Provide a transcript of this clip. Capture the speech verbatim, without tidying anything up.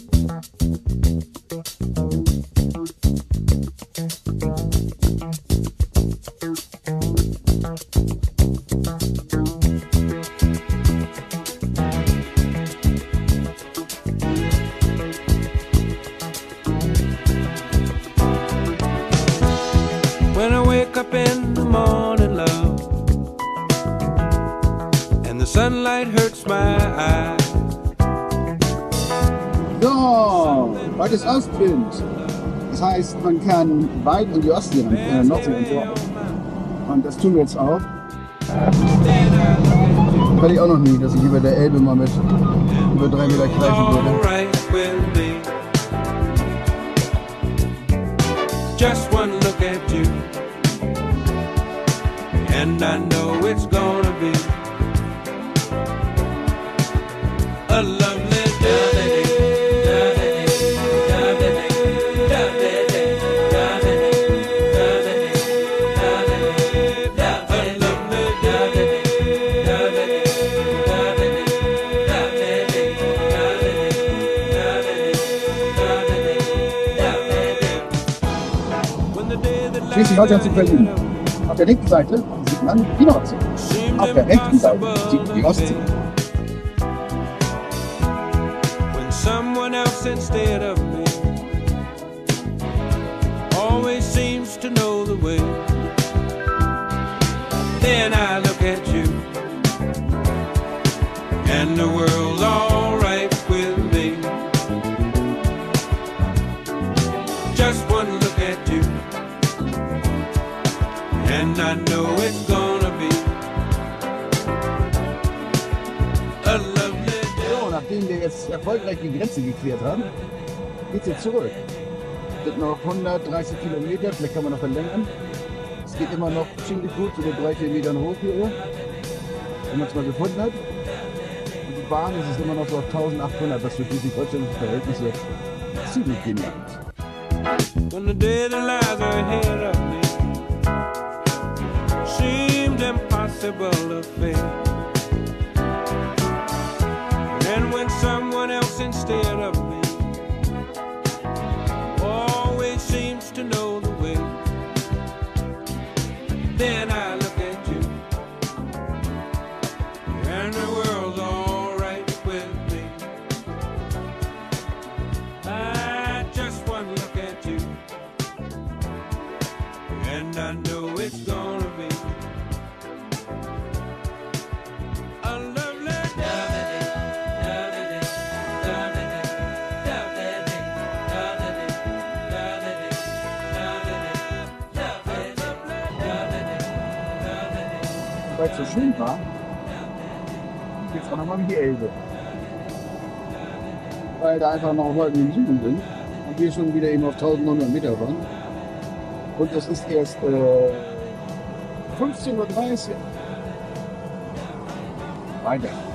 When I wake up in the morning, love, and the sunlight hurts my eyes. So, beides Ostwind. Das heißt, man kann weit in die Ostsee und in der Nordsee und so. Und das tun wir jetzt auch. Hatte ich auch noch nie, dass ich über der Elbe mal mit über drei Meter kreisen würde. Just one look at you, and I know it's gonna be a lovely day. Schleswig-Holstein zu Berlin. Auf der linken Seite sieht man die Nordsee. Auf der rechten Seite sieht man die Ostsee. When someone else instead of me always seems to know the way, then I look at you and the world's all right with me. Just one look at you, and I know it's gonna be a lovely day. So, nachdem wir jetzt erfolgreich die Grenze geklärt haben, geht es jetzt zurück. Es sind noch hundertdreißig Kilometer, vielleicht kann man noch verlängern. Es geht immer noch ziemlich gut, so drei, vier Metern hoch hier, wenn man es mal gefunden hat. Und die Bahn ist es immer noch so auf eintausendachthundert, was für schleswig-holsteinische Verhältnisse ziemlich genial ist. When the day that lies ahead of me seemed impossible to face, and when someone else instead of me always seems to know the way, then I look at you and the world's all right with me. I just one look at you and I know it's gonna be a lovely day. Weil es so schön war, geht es auch nochmal in die Elbe. Weil da einfach noch Wolken im Süden sind und wir schon wieder eben auf eintausendneunhundert Meter waren. Und es ist erst äh, fünfzehn Uhr dreißig. Weiter.